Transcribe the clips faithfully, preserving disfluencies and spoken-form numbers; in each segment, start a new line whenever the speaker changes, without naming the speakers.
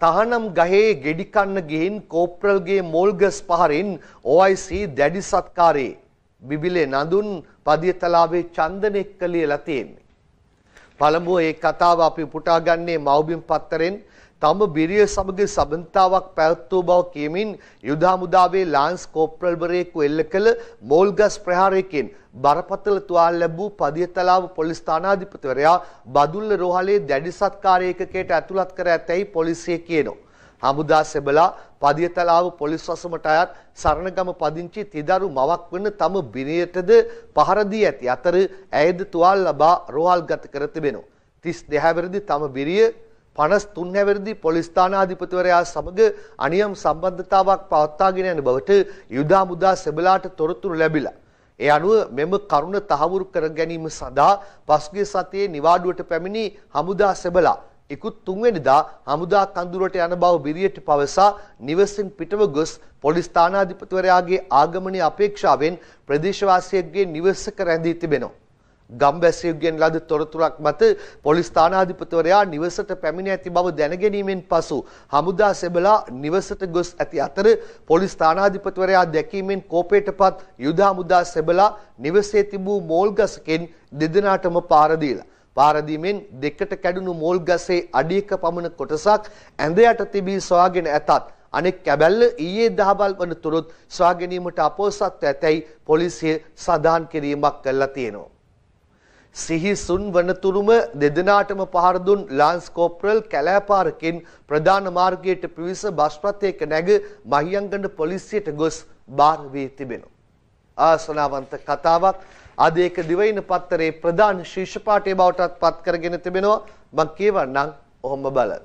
තහනම් ගහේ ගෙඩි කන්න ගිහින් කෝප්‍රල්ගේ මෝල්ගස් පහරින් O I C දැඩි සත්කාරේ බිබිලේ නඳුන් පදියතලාවේ චන්දනෙක් ලියලා තියෙන්නේ. පළමුව ඒ කතාව අපි පුටා ගන්නේ මව්බිම් පත්තරෙන් තම බිරිය සමග සබඳතාවක් පැවැත්වූ බව කියමින් යුද හමුදාවේ ලාන්ස් කෝප්‍රල්වරයෙකු එල්ල කළ මෝල්ගස් ප්‍රහාරයකින් බරපතල තුවාල ලැබූ පදියතලාව පොලිස් ස්ථානාධිපතිවරයා බදුල්ල රෝහලේ දැඩි සත්කාර ඒකකයට ඇතුළත් කර ඇතැයි පොලිසිය කියනවා. හමුදා සෙබලා පදියතලාව පොලිස් වසමට අයත් සරණගම පදිංචි තිදරු මවක් වන තම බිරියටද පහර දී ඇති අතර ඇයද තුවාල ලබා රෝහල්ගත කර තිබෙනවා. තිස් දෙක වෙනිදි තම බිරිය පනස් තුන් වෙනිදි පොලිස් ස්ථානාධිපතිවරයා සමග අනියම් සම්බන්ධතාවක් පවත්වාගෙන යන බවට යුද හමුදා සෙබලාට තොරතුරු ලැබිලා. ඒ අනුව මෙම කරුණ තහවුරු කර ගැනීම සඳහා පසුගිය සතියේ නිවාඩුවට පැමිණි හමුදා සෙබලා ඉකුත් තුන් වෙනිදා හමුදා කඳුරට යන බව බිරියට පවසා නිවසින් පිටව ගොස් පොලිස් ස්ථානාධිපතිවරයාගේ ආගමනය අපේක්ෂාවෙන් ප්‍රදේශවාසියෙක්ගේ නිවසක රැඳී තිබෙනවා. ගම්බැසියෙකුගෙන් ලද තොරතුරක් මත පොලිස් ස්ථානාධිපතිවරයා නිවසට පැමිණ ඇති බව දැනගැනීමෙන් පසු හමුදා සෙබලා නිවසට ගොස් ඇති අතර පොලිස් ස්ථානාධිපතිවරයා දැකීමෙන් කෝපයටපත් යුද හමුදා සෙබලා නිවසේ තිබූ මෝල් ගසකින් දෙදෙනාටම පාර දීලා පාර දීමෙන් දෙකට කැඩුණු මෝල් ගසේ අඩියක පමණ කොටසක් ඇඳ යට තිබී සොයාගෙන ඇතත් අනෙක් කැබැල්ල ඊයේ දහවල් වනතුරුත් සොයා ගැනීමට අපොහොසත්ව ඇතැයි පොලිසිය සඳහන් කිරීමක් කළා තියෙනවා. සිහිසුන් වනතුරුම දෙදෙනාටම පහර දුන් ලාන්ස් කෝප්‍රල් කැලෑපාරකින් ප්‍රධාන මාර්ගයට පිවිස බස් රථයක නැග මහියංගන පොලිසියට ගොස් බාර වී තිබෙනවා. ආසනාවන්ත කතාවක් අද ඒක දිවයින පත්තරේ ප්‍රධාන ශීර්ෂ පාඨය බවටත් පත් කරගෙන තිබෙනවා. මම කියවන්නම් ඔහොම බලන්න.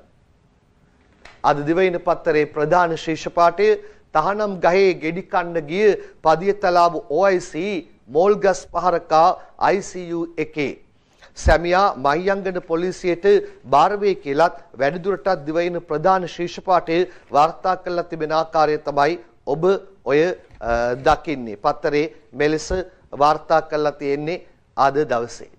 අද දිවයින පත්තරේ ප්‍රධාන ශීර්ෂ පාඨය තහනම් ගහේ ගෙඩි කන්න ගිය Padiyathalawa O I C මෝල්ගස් පහරකා I C U එකේ සැමියා මහියංගන පොලිසියට බාර වේ කියලත් වැඩිදුරටත් දිවයින ප්‍රධාන ශීර්ෂ පාඨයේ වාර්තා කරලා තිබෙන ආකාරය තමයි ඔබ ඔය දකින්නේ. පත්තරේ මෙලෙස වාර්තා කරලා තියෙන්නේ අද දවසේ.